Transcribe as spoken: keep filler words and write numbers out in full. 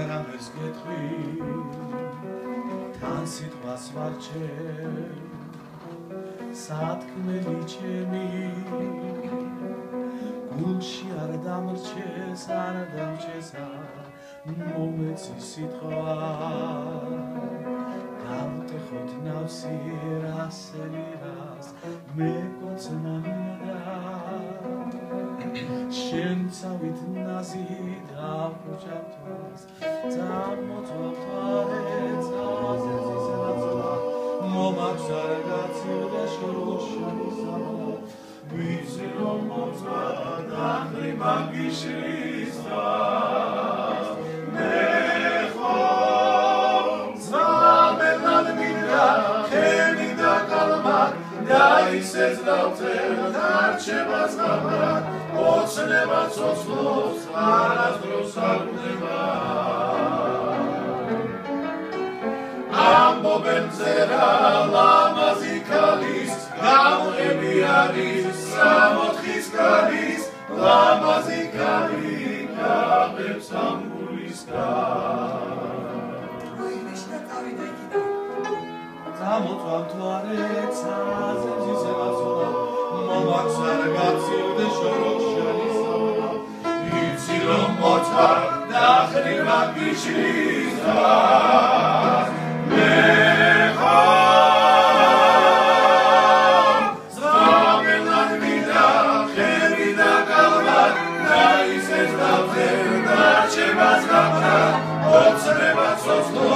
საღამოს გეტყვი თან სიტყვას ვარჩევ სათქმელი ჩემი გულში არ დამრჩეს არ დამრჩეს მომეცი სიტყვა დავტეხოთ ნავსი რასელი რას მეკოცნა მინდა შენ წავით ნაზი დავუჭავთვას წამოწვავთვარე წაზეცის რაცვა მომაქვს არგაცილდა შოროშანისალა ვიცი რომ მოწვა დახრი მაგიშრისა მე ხომ ზამელად მინდა ხელი და კალმა და ისეც დავწერ დარჩებას ღამრა ოცნება ცოცხლობს არასდროს არ ყვდება ამბობენ წერა ლამაზი ქალის გამყები არის სამოთხის ქალის ლამაზი ქალი გაბებს ამბულისგან გამოწვავთვარე ცაზებს აცოლა მომაქვს არ გაცილდე შოროშანისა ვიცი რომ მოწვა დახრი მაგიშრისა მე ხომ ზამელად მინდა ხელი და კალმა და ისეც დავწერ დარჩებას ღამრა ოცნება ცოცხლობს